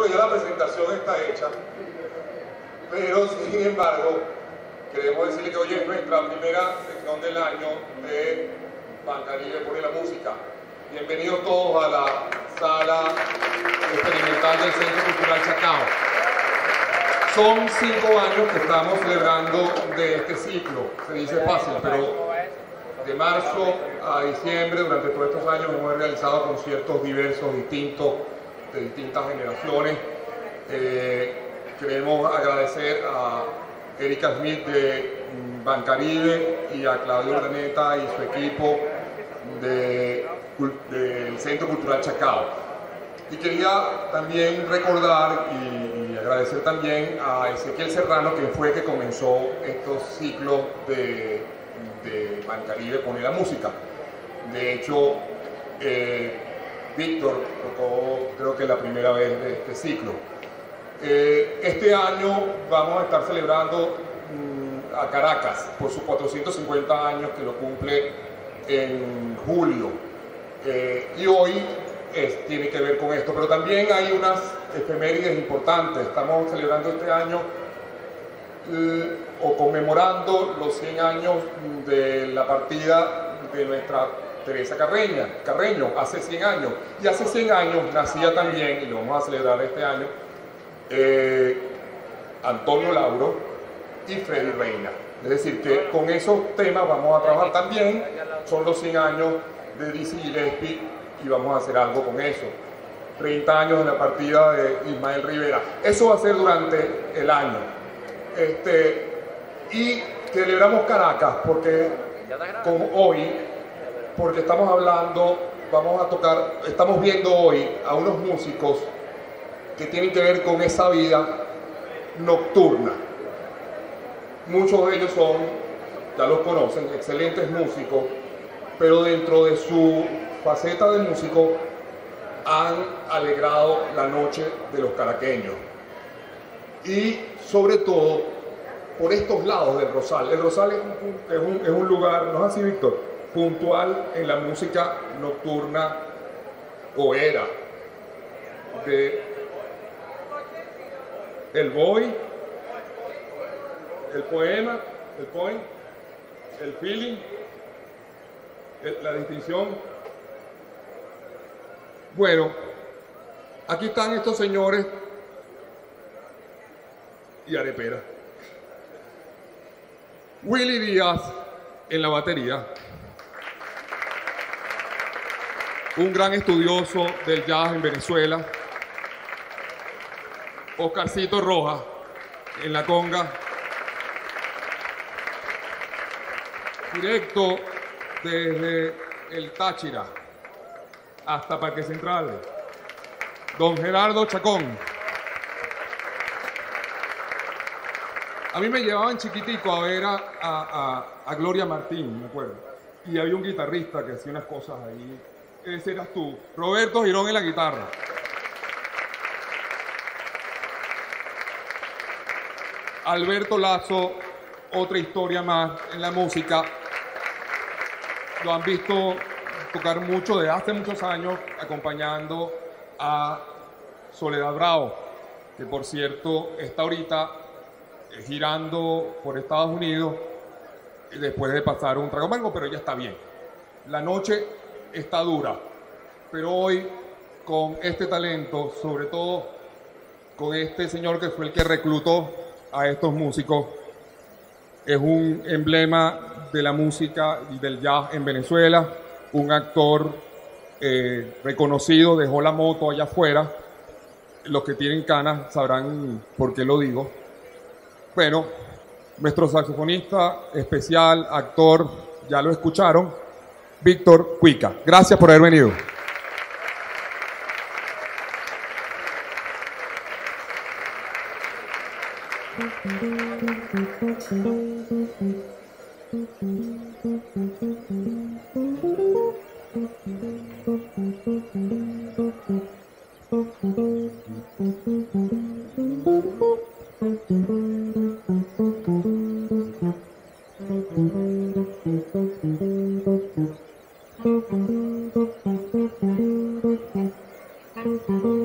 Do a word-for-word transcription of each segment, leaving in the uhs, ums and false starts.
que ya la presentación está hecha, pero sin embargo, queremos decirle que hoy es nuestra primera sección del año de Bancaribe Pone la Música. Bienvenidos todos a la sala experimental del Centro Cultural Chacao. Son cinco años que estamos celebrando de este ciclo, se dice fácil, pero de marzo a diciembre, durante todos estos años, hemos realizado conciertos diversos, distintos, de distintas generaciones. Eh, queremos agradecer a Erika Smith de Bancaribe y a Claudio Urdaneta y su equipo de, del Centro Cultural Chacao. Y quería también recordar y, y agradecer también a Ezequiel Serrano, que fue que comenzó estos ciclos de, de Bancaribe Pone la Música. De hecho, eh, Víctor tocó, creo que la primera vez de este ciclo. Eh, este año vamos a estar celebrando mmm, a Caracas por sus cuatrocientos cincuenta años, que lo cumple en julio. Eh, y hoy es, tiene que ver con esto, pero también hay unas efemérides importantes. Estamos celebrando este año eh, o conmemorando los cien años de la partida de nuestra Teresa Carreña, Carreño, hace cien años. Y hace cien años nacía también, y lo vamos a celebrar este año, eh, Antonio Lauro y Freddy Reina. Es decir, que con esos temas vamos a trabajar también. Son los cien años de Dizzy Gillespie y vamos a hacer algo con eso. treinta años de la partida de Ismael Rivera. Eso va a ser durante el año. Este, y celebramos Caracas porque con hoy, porque estamos hablando, vamos a tocar, estamos viendo hoy a unos músicos que tienen que ver con esa vida nocturna. Muchos de ellos son, ya los conocen, excelentes músicos, pero dentro de su faceta de músico han alegrado la noche de los caraqueños. Y sobre todo por estos lados del Rosal. El Rosal es un, es un, es un lugar, ¿no es así, Víctor?, puntual en la música nocturna goera, de el boy, el poema, el poem, el feeling, el, la distinción. Bueno, aquí están estos señores y arepera. Willy Díaz en la batería, un gran estudioso del jazz en Venezuela. Oscarcito Rojas en la conga, directo desde el Táchira hasta Parque Central, don Gerardo Chacón. A mí me llevaban chiquitico a ver a, a, a, a Gloria Martín, me acuerdo, y había un guitarrista que hacía unas cosas ahí. Ese eras tú, Roberto Girón en la guitarra. Alberto Lazo, otra historia más en la música. Lo han visto tocar mucho desde hace muchos años, acompañando a Soledad Bravo, que por cierto está ahorita girando por Estados Unidos después de pasar un trago amargo, pero ya está bien. La noche está dura, pero hoy con este talento, sobre todo con este señor que fue el que reclutó a estos músicos, es un emblema de la música y del jazz en Venezuela, un actor eh, reconocido, dejó la moto allá afuera. Los que tienen canas sabrán por qué lo digo. Bueno, nuestro saxofonista especial, actor, ya lo escucharon, Víctor Cuica. Gracias por haber venido. Thank you.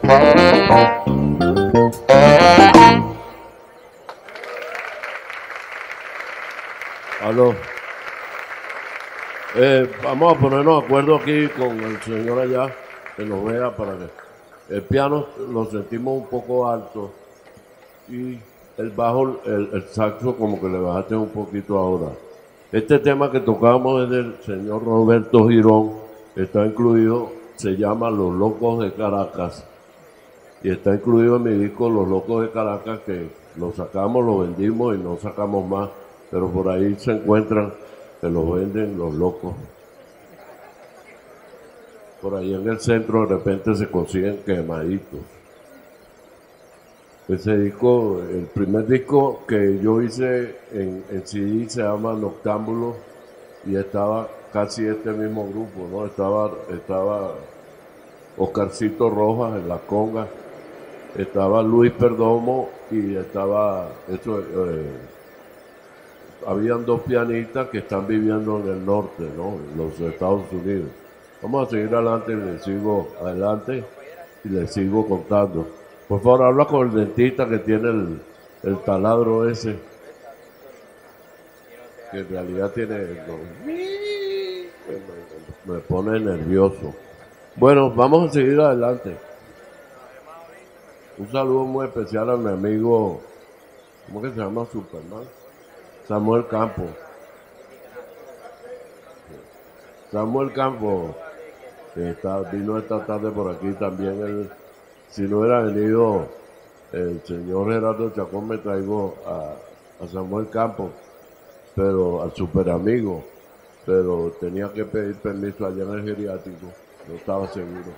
Aló. Eh, vamos a ponernos de acuerdo aquí con el señor allá, que nos vea para que el piano lo sentimos un poco alto y el bajo, el, el saxo como que le bajaste un poquito ahora. Este tema que tocamos es del señor Roberto Girón, está incluido, se llama Los Locos de Caracas y está incluido en mi disco Los Locos de Caracas, que lo sacamos, lo vendimos y no sacamos más, pero por ahí se encuentran que lo venden Los Locos. Por ahí en el centro de repente se consiguen quemaditos. Ese disco, el primer disco que yo hice en, en C D se llama Noctámbulo y estaba casi este mismo grupo, ¿no? Estaba, estaba Oscarcito Rojas en la conga, estaba Luis Perdomo y estaba, eso, eh, habían dos pianistas que están viviendo en el norte, ¿no? En los Estados Unidos. Vamos a seguir adelante y les sigo adelante y les sigo contando. Por favor, habla con el dentista que tiene el, el taladro ese, que en realidad tiene... No, me, me pone nervioso. Bueno, vamos a seguir adelante. Un saludo muy especial a mi amigo, ¿cómo que se llama? Superman. Samuel Campos. Samuel Campos, que está, vino esta tarde por aquí también. Él, si no hubiera venido el señor Gerardo Chacón, me traigo a, a Samuel Campos, pero al super amigo, pero tenía que pedir permiso allá en el geriátrico, no estaba seguro.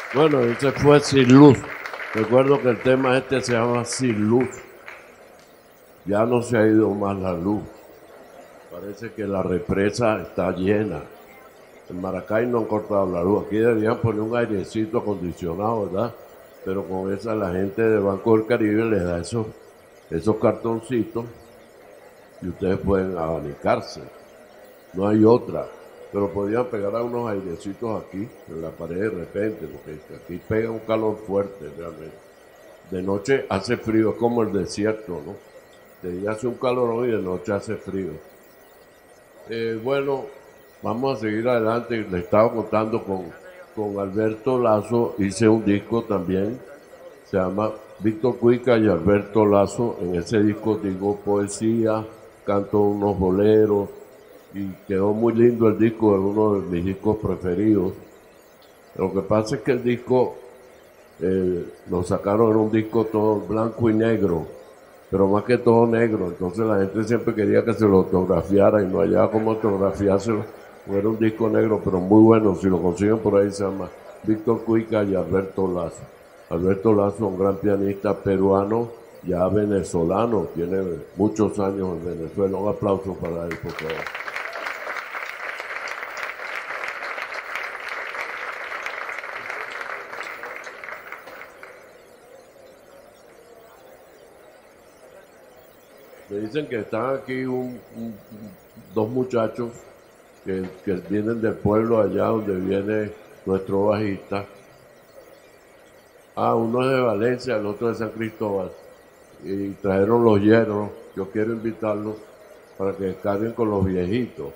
Bueno, ese fue Sin Luz. Recuerdo que el tema este se llama Sin Luz. Ya no se ha ido más la luz. Parece que la represa está llena. En Maracay no han cortado la luz. Aquí deberían poner un airecito acondicionado, ¿verdad? Pero con esa la gente del Banco del Caribe les da esos, esos cartoncitos y ustedes pueden abanicarse. No hay otra. Pero podían pegar a unos airecitos aquí, en la pared de repente, porque aquí pega un calor fuerte realmente. De noche hace frío, es como el desierto, ¿no? De día hace un calor y de noche hace frío. Eh, bueno, vamos a seguir adelante. Le estaba contando con, con Alberto Lazo, hice un disco también, se llama Víctor Cuica y Alberto Lazo. En ese disco digo poesía, canto unos boleros, y quedó muy lindo el disco, es uno de mis discos preferidos. Lo que pasa es que el disco eh, lo sacaron en un disco todo blanco y negro, pero más que todo negro, entonces la gente siempre quería que se lo autografiara y no hallaba cómo autografiárselo. Era un disco negro, pero muy bueno. Si lo consiguen por ahí, se llama Víctor Cuica y Alberto Lazo. Alberto Lazo, un gran pianista peruano, ya venezolano, tiene muchos años en Venezuela. Un aplauso para él, por favor. Me dicen que están aquí un, un, dos muchachos que, que vienen del pueblo allá donde viene nuestro bajista. Ah, uno es de Valencia, el otro de San Cristóbal. Y trajeron los hierros. Yo quiero invitarlos para que descarguen con los viejitos.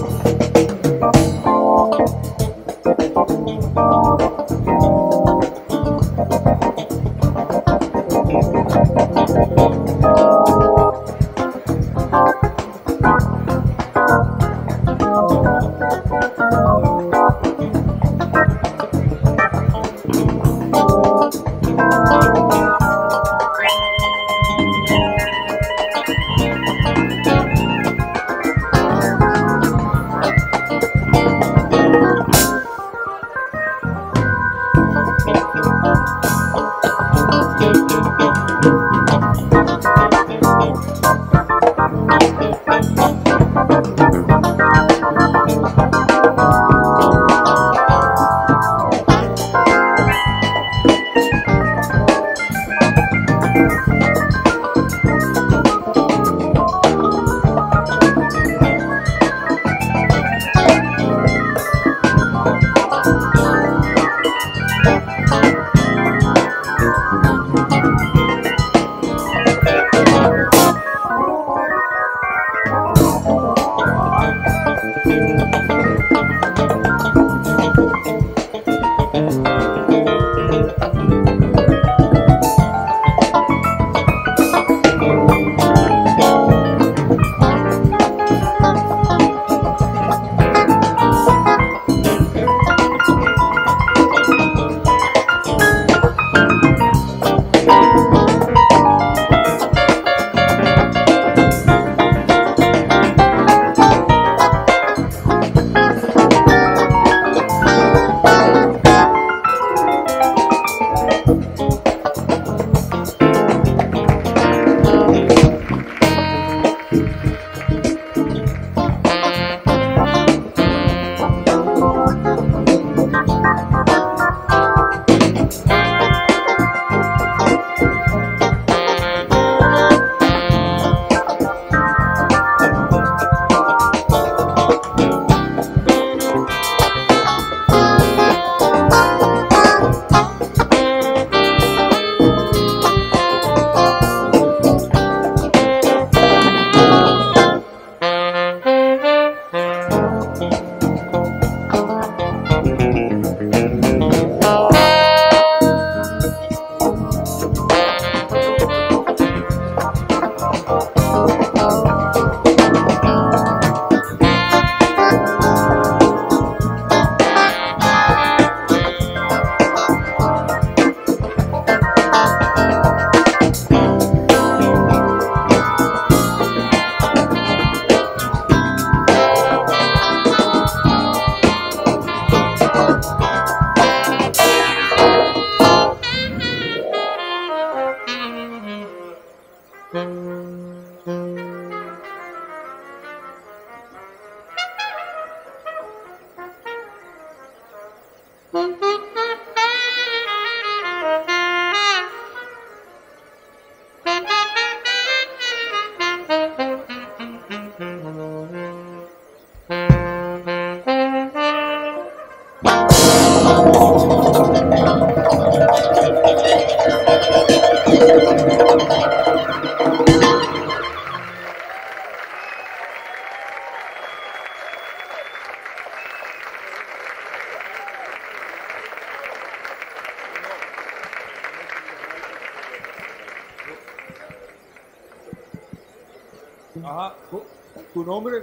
Ajá. ¿Tu nombre?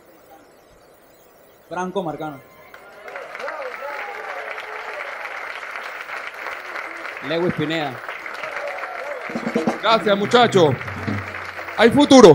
Franco Marcano. Lewis Pineda. Gracias, muchachos. Hay futuro.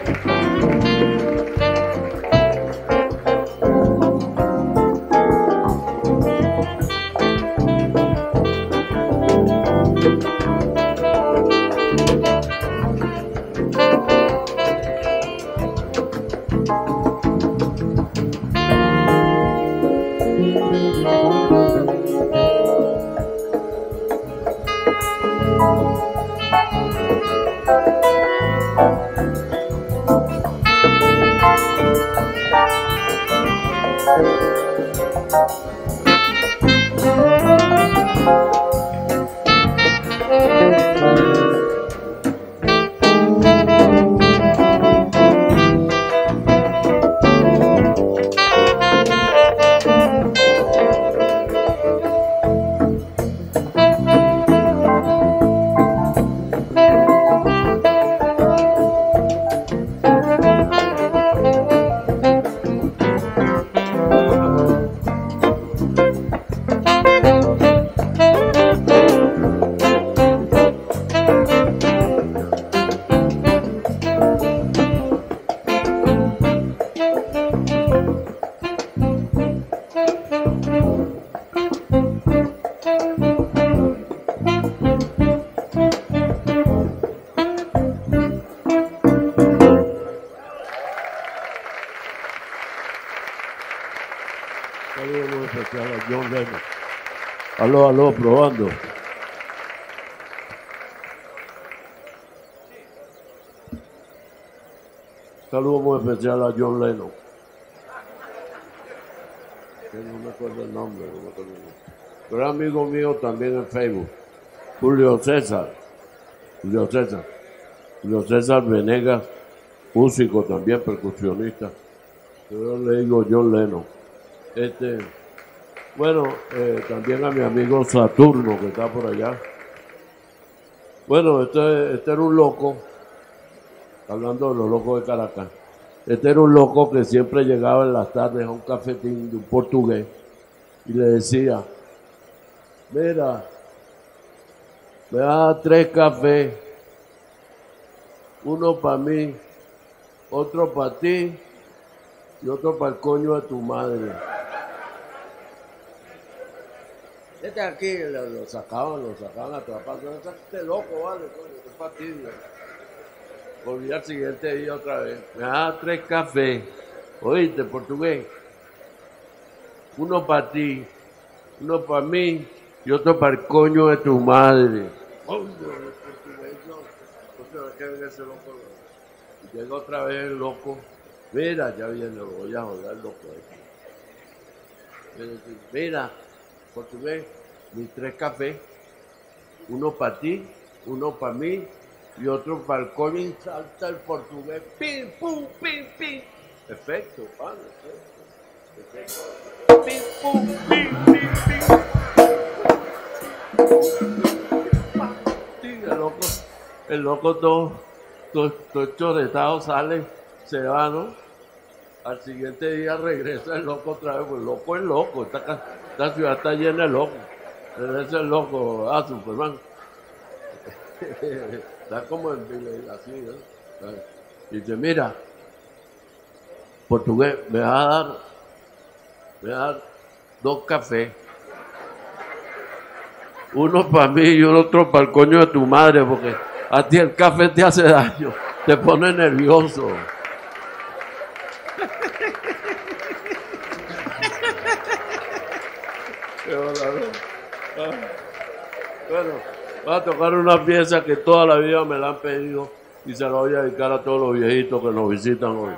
Saludos muy especial a John Lennon. Aló, aló, probando. Saludos muy especial a John Lennon. Que no me acuerdo el nombre, no me acuerdo el nombre. Pero amigo mío también en Facebook. Julio César. Julio César. Julio César Venegas, músico también, percusionista. Yo le digo John Lennon. Este, bueno, eh, también a mi amigo Saturno, que está por allá. Bueno, este, este era un loco, hablando de los locos de Caracas. Este era un loco que siempre llegaba en las tardes a un cafetín de un portugués y le decía, mira, me da tres cafés, uno para mí, otro para ti y otro para el coño de tu madre. Este aquí lo, lo sacaban, lo sacaban atrapando. Este loco, vale, coño, qué fastidio. Volví al siguiente día otra vez. Me da tres cafés. Oíste, portugués. Uno para ti, uno para mí y otro para el coño de tu madre. Coño, el portugués, no. Entonces, ¿qué ven ese loco? Y llega otra vez el loco. Mira, ya viene, lo voy a joder el loco. Ahí. Mira, portugués, mis tres cafés, uno para ti, uno para mí y otro para el coño, y salta el portugués, pim, pum, pim, pim. Efecto, pan, efecto. Efecto. Pim, pum, pim, pim, pim. Sí, el loco, el loco todo, todo, todo choretado sale, se va, ¿no? Al siguiente día regresa el loco otra vez, pues el loco es loco, esta, esta ciudad está llena de locos. Regresa el loco, ah, Superman. Está como en así, ¿no? Y dice, mira, portugués, me vas a dar, me vas a dar dos cafés. Uno para mí y otro para el coño de tu madre, porque a ti el café te hace daño, te pone nervioso. Bueno, voy a tocar una pieza que toda la vida me la han pedido y se la voy a dedicar a todos los viejitos que nos visitan hoy.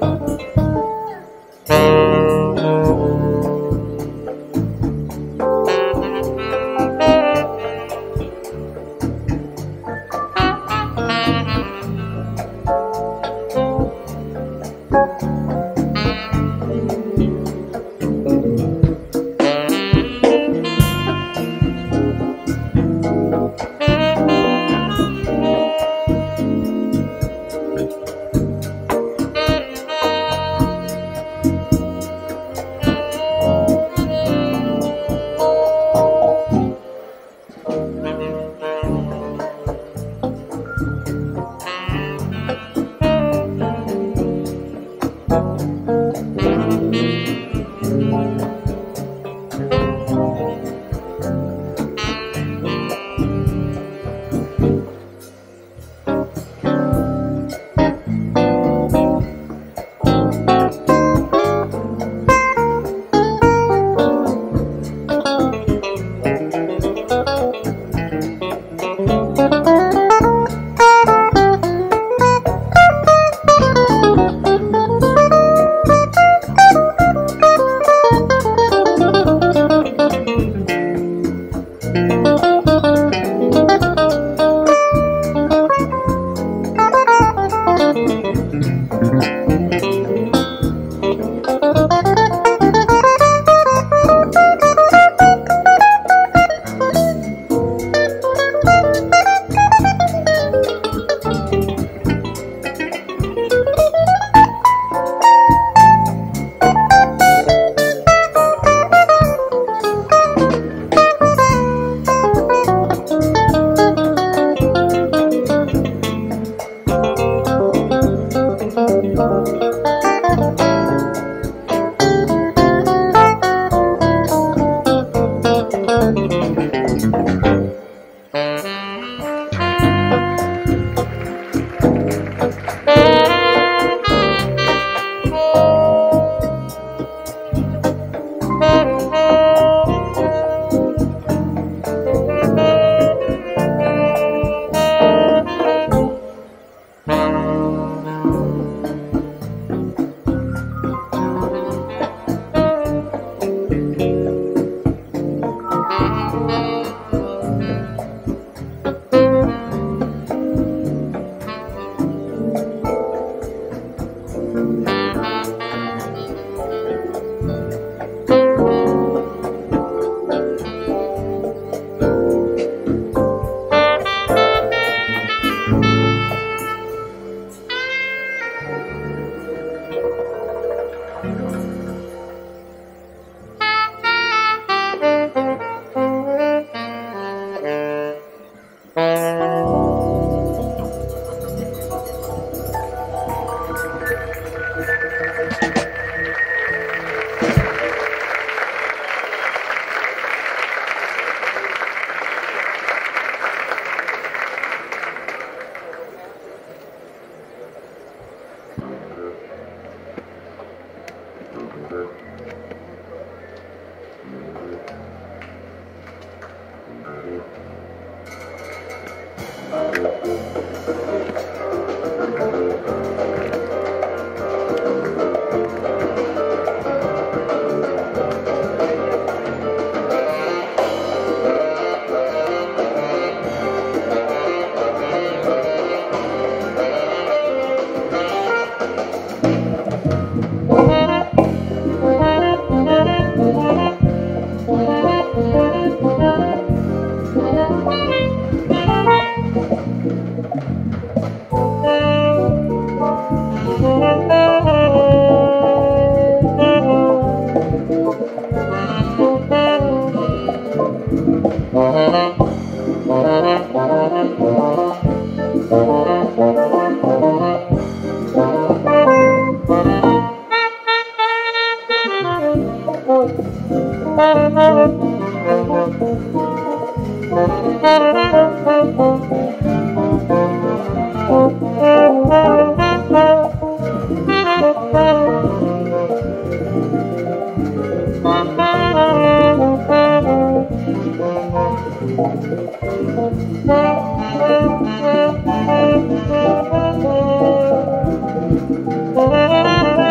Thank you.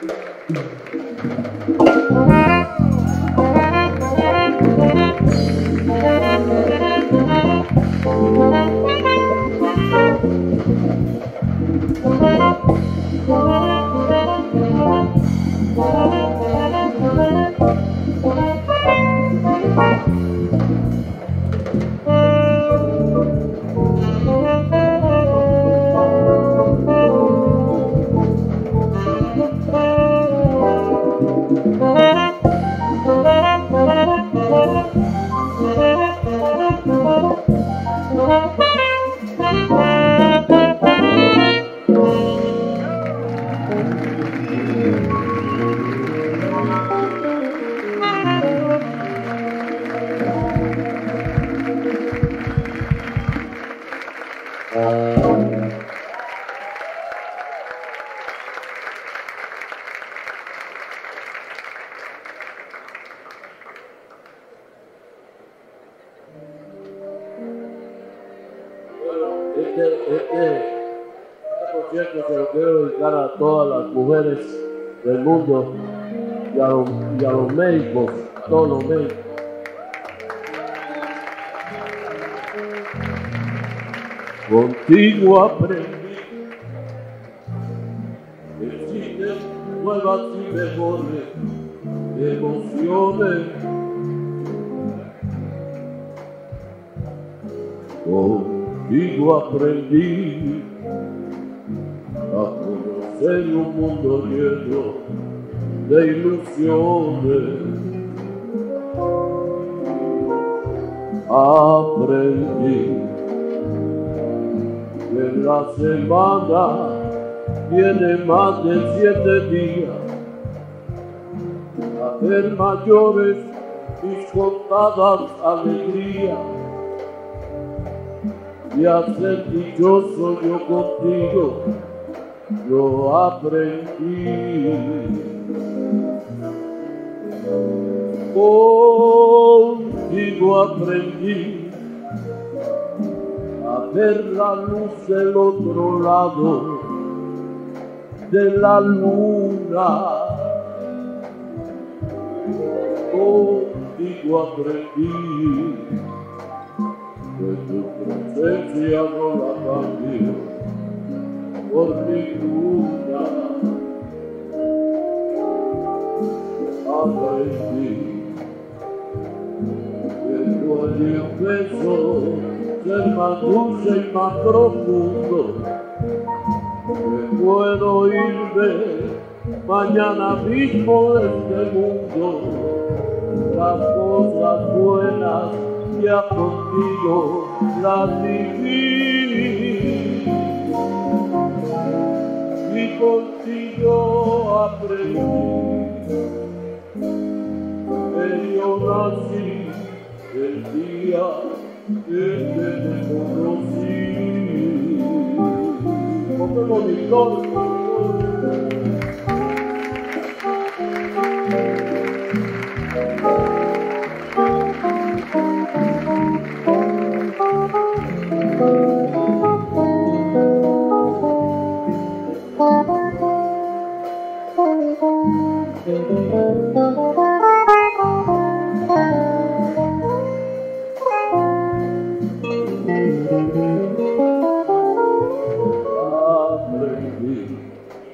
Este, este, este concierto se lo quiero dedicar a todas las mujeres del mundo y a los, y a los médicos, a todos los médicos. Contigo aprendí que existen nuevas y mejores emociones. Contigo aprendí a conocer un mundo lleno de ilusiones. Aprendí que la semana tiene más de siete días, a ver mayores mis contadas alegrías, y a ser dichoso yo contigo lo aprendí. Contigo aprendí a ver la luz del otro lado de la luna. Contigo aprendí que tu presencia no la cambio por ninguna. Aprendí que tu beso ser más dulce y más profundo, que puedo irme mañana mismo de este mundo. Las cosas buenas ya contigo las viví, y contigo aprendí que yo nací el día que te conocí. Como bonito. Aprendí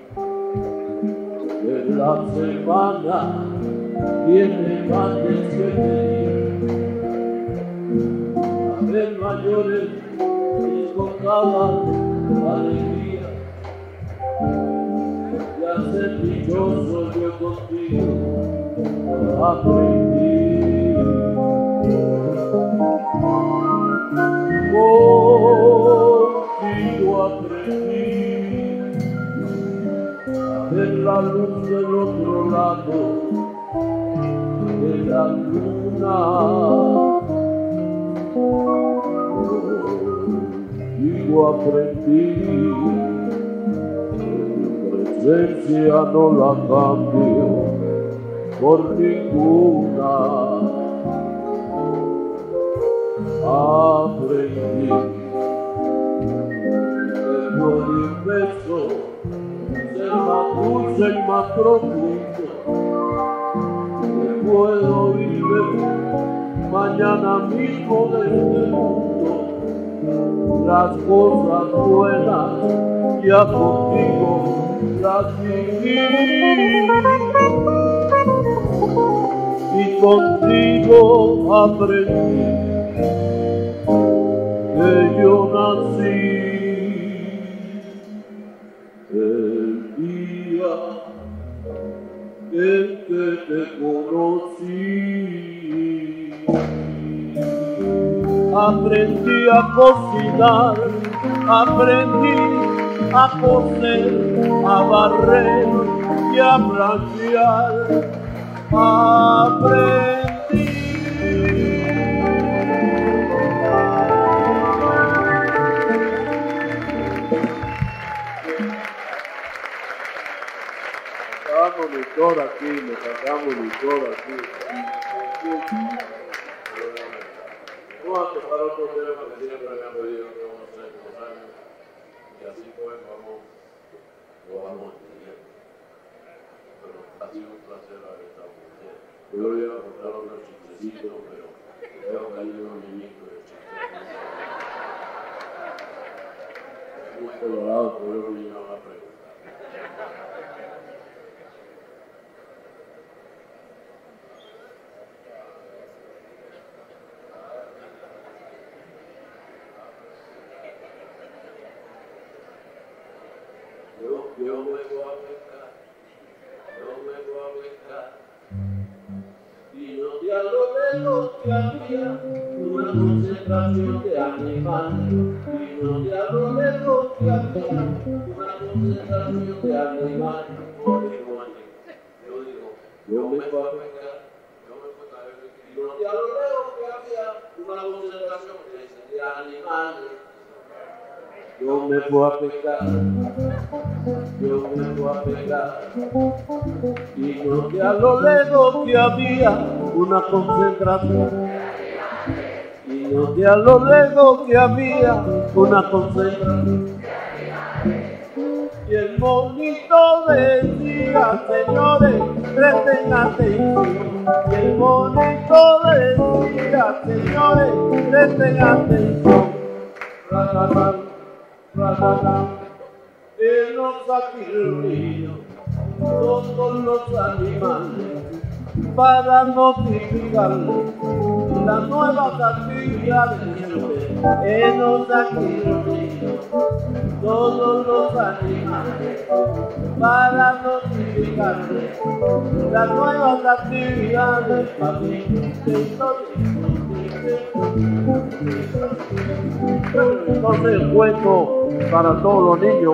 que la semana tiene más de siete días, a ver mayores mis contadas alegrías, y a ser dichoso yo contigo aprendí. Contigo aprendí a ver la luz del otro lado de la luna. Contigo aprendí que tu presencia no la cambio por ninguna. Aprendí que por un beso ser más dulce es el más profundo que puedo vivir mañana mismo de este mundo. Las cosas buenas ya contigo las viví y contigo aprendí que yo nací el día en que te conocí. Aprendí a cocinar, aprendí a coser, a barrer y a blanquear. Aprendí Sacamos monitor aquí, me sacamos monitor aquí. Vamos a tocar otro tema que siempre me han pedido que vamos a hacer dos años y así pues vamos, lo vamos a entender. Pero ha sido un placer haber estado con ustedes. Yo le voy a contar otros chistecitos, pero creo que hay unos niñitos de chistes. Es muy colorado, pero yo me iba a preguntar. Yo, yo me voy a pescar, yo me voy a pescar, y noté a lo lejos que había una concentración de animales, y noté a lo lejos que había una concentración de animales. Yo digo, yo digo, yo me voy a pescar, yo me voy a pescar, y noté a lo lejos que había una concentración de animales. Yo me voy a pescar, yo me voy a pescar, y noté a lo lejos que había una concentración, y noté a lo lejos que había una concentración, y el monito decía, señores, presten atención, y el monito decía, señores, presten atención, ratatán, ratatán, hemos aquí reunidos todos los animales para notificarles las nuevas actividades. Hemos aquí reunidos todos los animales para notificarles las nuevas actividades. Entonces el cuento para todos los niños.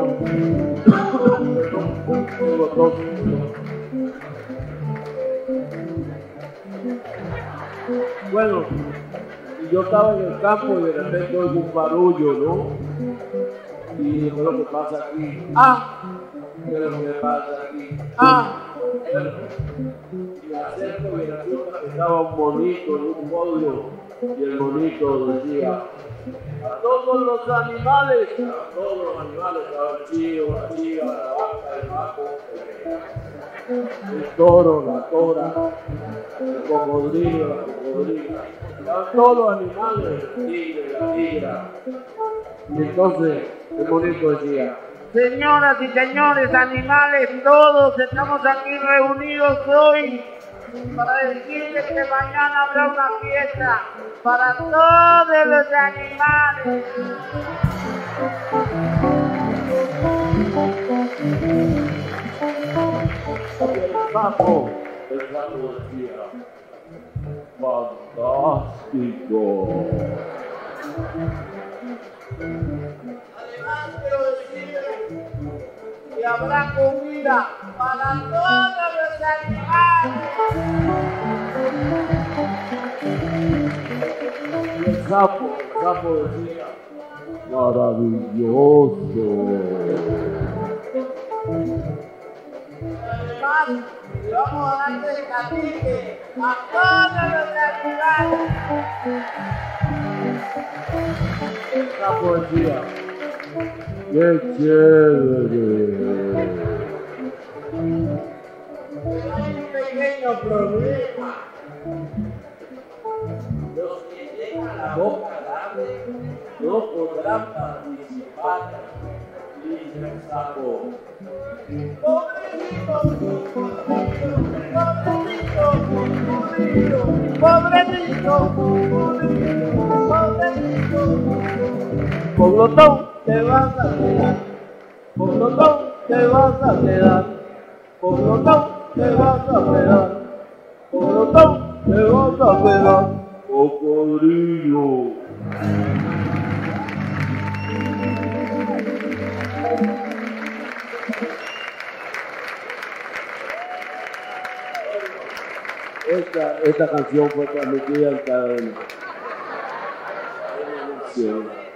Bueno, yo estaba en el campo y de repente oigo un barullo, ¿no? Y digo, ¿qué es lo que pasa aquí? ¡Ah! ¿Qué es lo que pasa aquí? ¡Ah! Y me acerco y resulta que estaba un monito en un podio y el monito decía: a todos los animales, a todos los animales, a el chío, la chiva, la vaca, el vaco, el toro, la tora, el cocodrilo, la cocodrila, a todos los animales, el tigre, la tigra. Y entonces el monito decía: señoras y señores, animales, todos estamos aquí reunidos hoy para decirles que mañana habrá una fiesta para todos los animales. El sapo, el sapo decía: fantástico. Además quiero decirles que habrá comida para todos los animales. Y el sapo, el sapo decía: maravilloso. Además, le vamos a dar de cacique a todos los animales. El sapo decía: qué chévere. problema. Los que tengan la boca grande no podrán participar, dice el sapo. Pobrecito, pobrecito, pobrecito, pobrecito, pobrecito. Poblotón, te vas a quedar, Poblotón, te vas a quedar, Poblotón, te vas a quedar, Poblotón, te vas a quedar, cocodrilo. Esta, esta canción fue transmitida en cadena. Sí.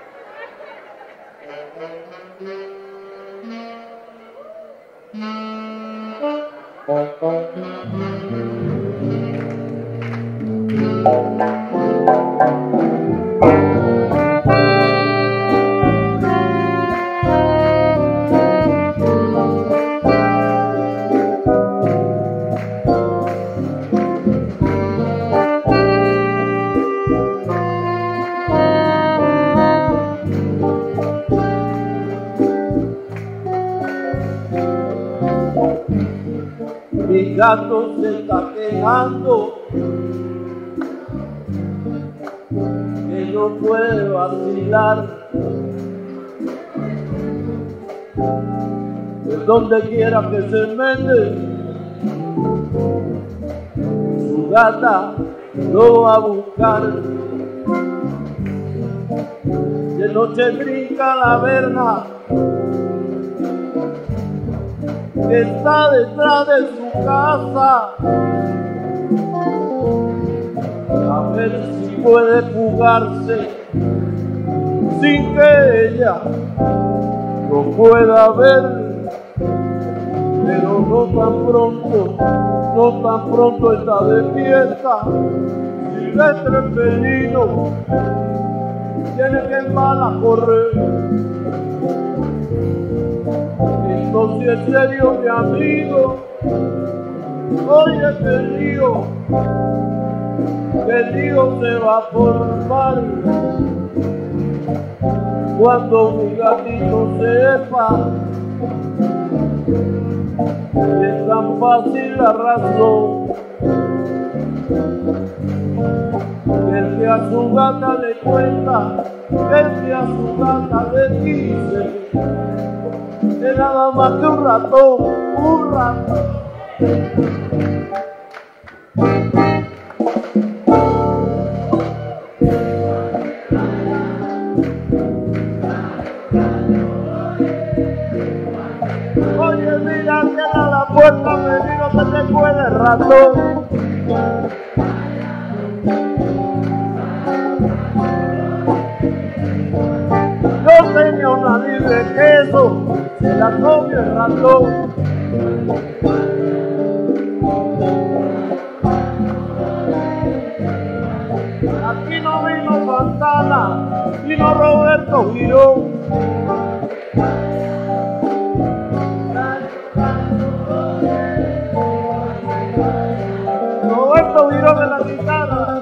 Mi gato se está quejando que no puede vacilar. Pues donde quiera que se mete, su gata lo va a buscar. De noche brinca la verga que está detrás de su casa, a ver si puede fugarse sin que ella lo pueda ver, pero no tan pronto, no tan pronto está despierta. Silvestre Pelino tiene que mal a correr. Entonces en serio, mi amigo, oye que lío, que lío se va a formar cuando mi gatito sepa que es tan fácil la razón, que el que a su gata le cuenta, que el que a su gata le dice que nada más que un ratón, un ratón. Oye, mira que a la puerta me vino que te cuele el ratón. Yo tenía una libre de queso, se la comió el ratón. Aquí no vino Santana, vino Roberto Girón. Roberto Girón en la guitarra.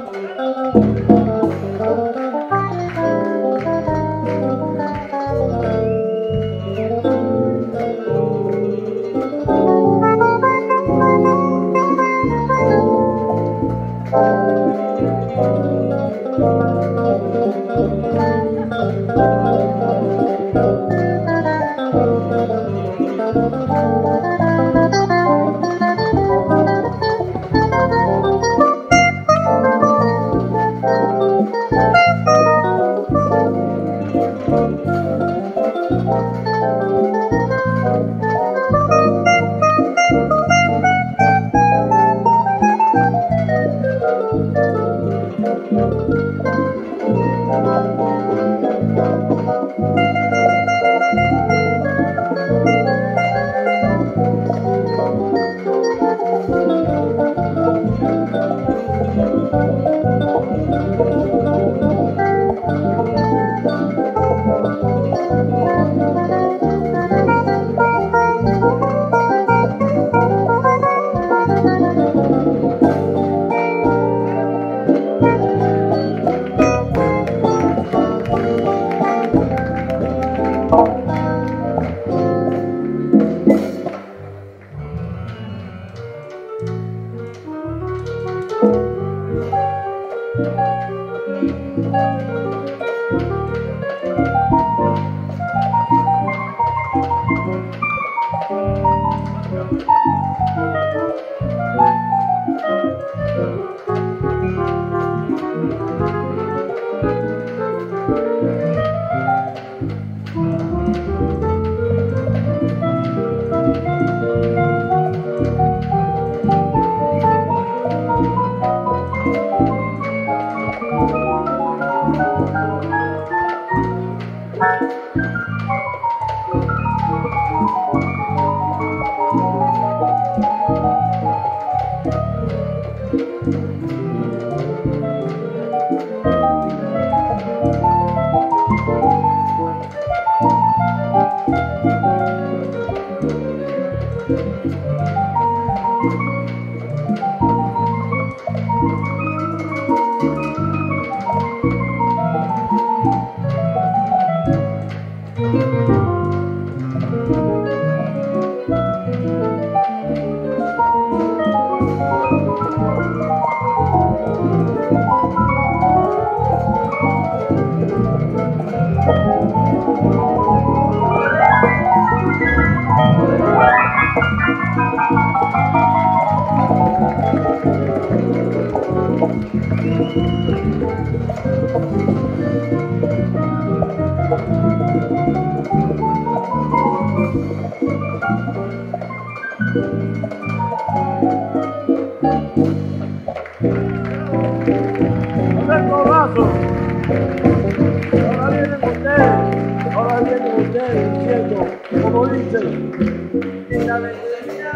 Ahora vienen ustedes, ahora vienen ustedes diciendo, como dicen, en la alegría.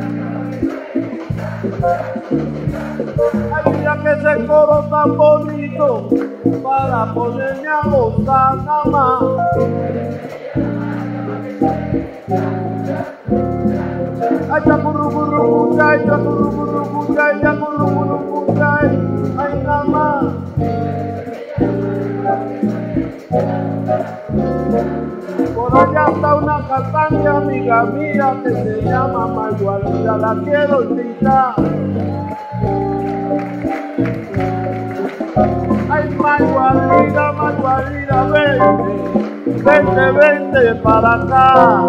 Ay, mira que ese coro tan bonito para ponerme a gozar nada más. Ay, ya curru curru cucay, ya curru curru cucay, ya curru curru cucay, ay nada más. Por allá está una cantante amiga mía que se llama Marguarida, la quiero invitar. Ay, Marguarida, Marguarida, vente, vente, vente para acá.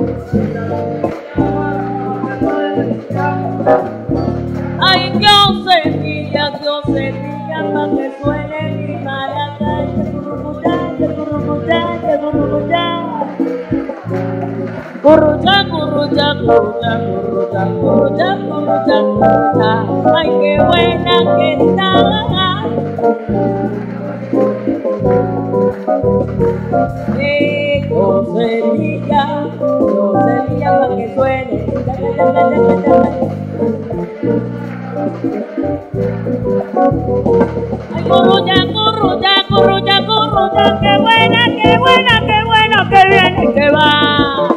Ay, Dios semilla, Dios semilla, pa' que suene mi maracay, currucuyá, currucuyá, currucuyá, currucuyá, currucuyá, currucuyá, currucuyá, currucuyá, currucuyá, ay, qué buena que está. Eh, Dios semilla, Dios semilla, pa' que suene. Ay, currulla, currulla, currulla, currulla, qué buena, qué buena, qué buena, qué viene, que va.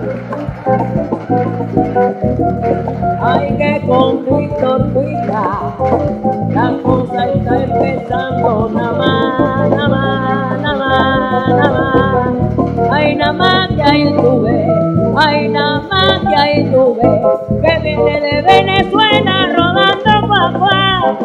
Ay, que con Víctor Cuita la cosa está empezando, nada más, nada más, nada más, nada más. Ay, nada más que ahí tuve, ay, nada más que ahí tuve, que viene de Venezuela rodando guagua.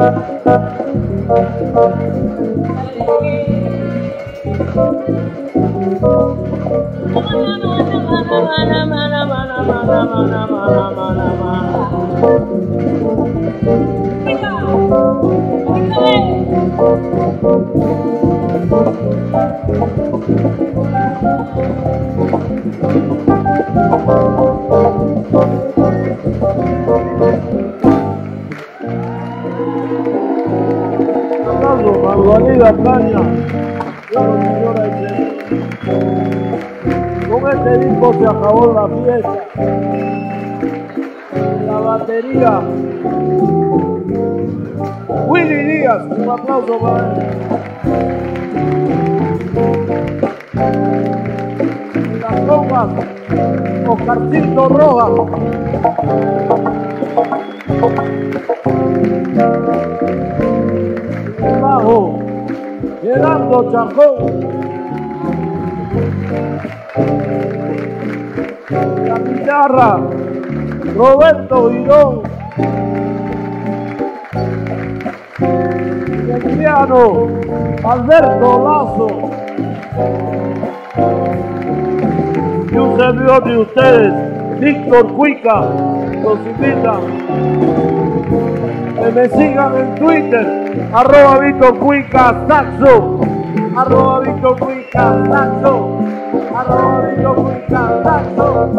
Aplauso, Marguarida Caña. Bueno, señora y señores, con este disco se acabó la fiesta. En la batería, Willy Díaz, un aplauso para él. En las congas, Oscarcito Rojas. En el bajo, Gerardo Chacón. En la guitarra, Roberto Girón. En el piano, Alberto Lazo. Y un servidor de ustedes, Víctor Cuica los invita que me sigan en Twitter, arroba Víctor Cuica Saxo, arroba Víctor Cuica Saxo, arroba Víctor Cuica Saxo.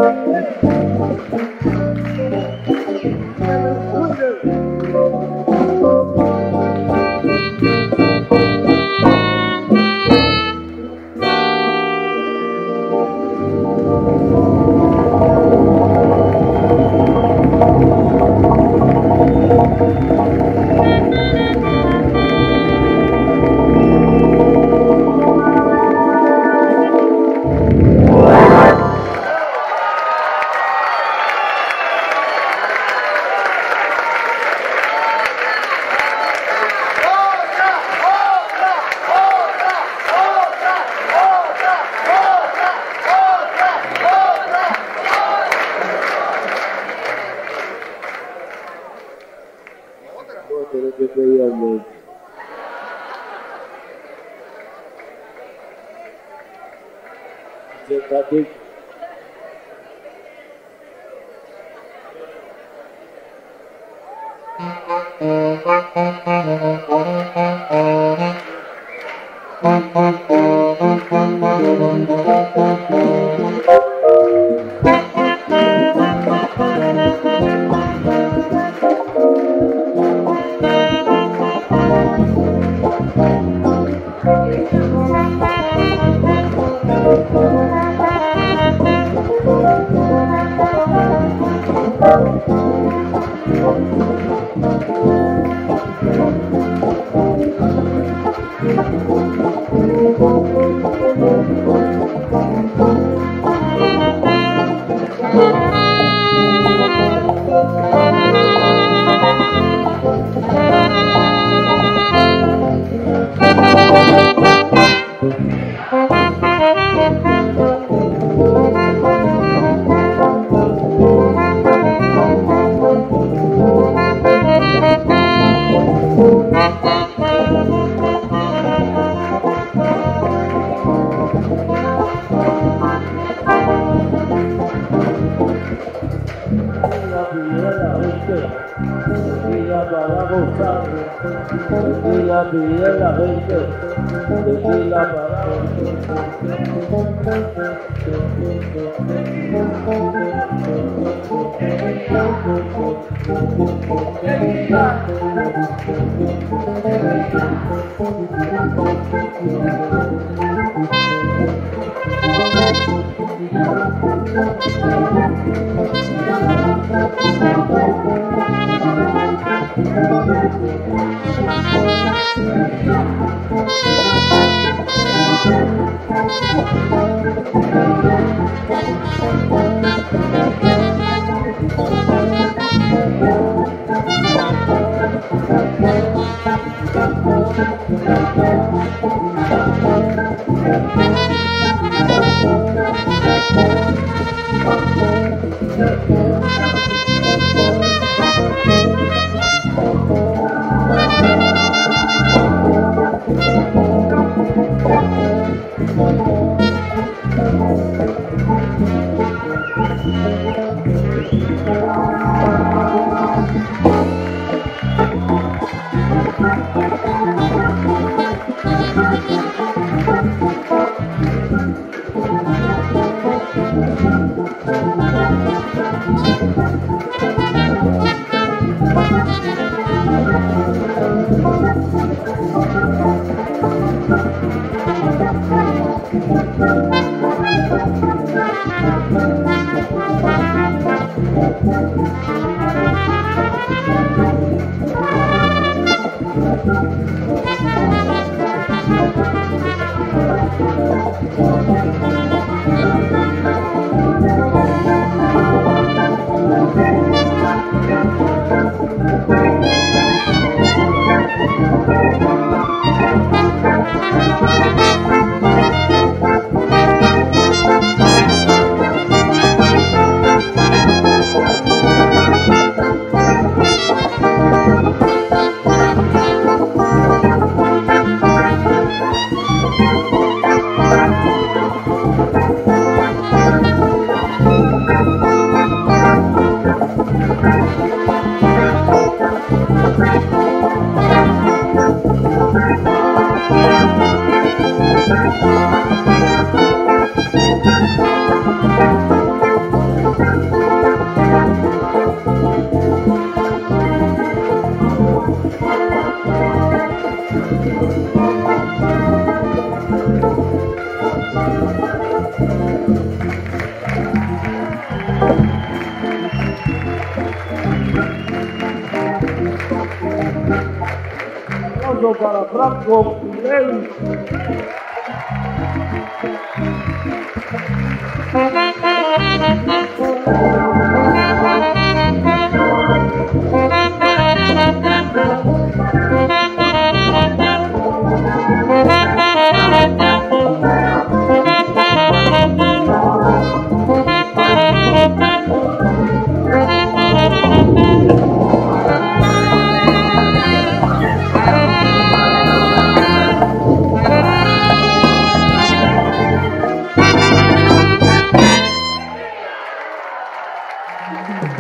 Aquí. Aplauso para Franco Lewis. Thank you.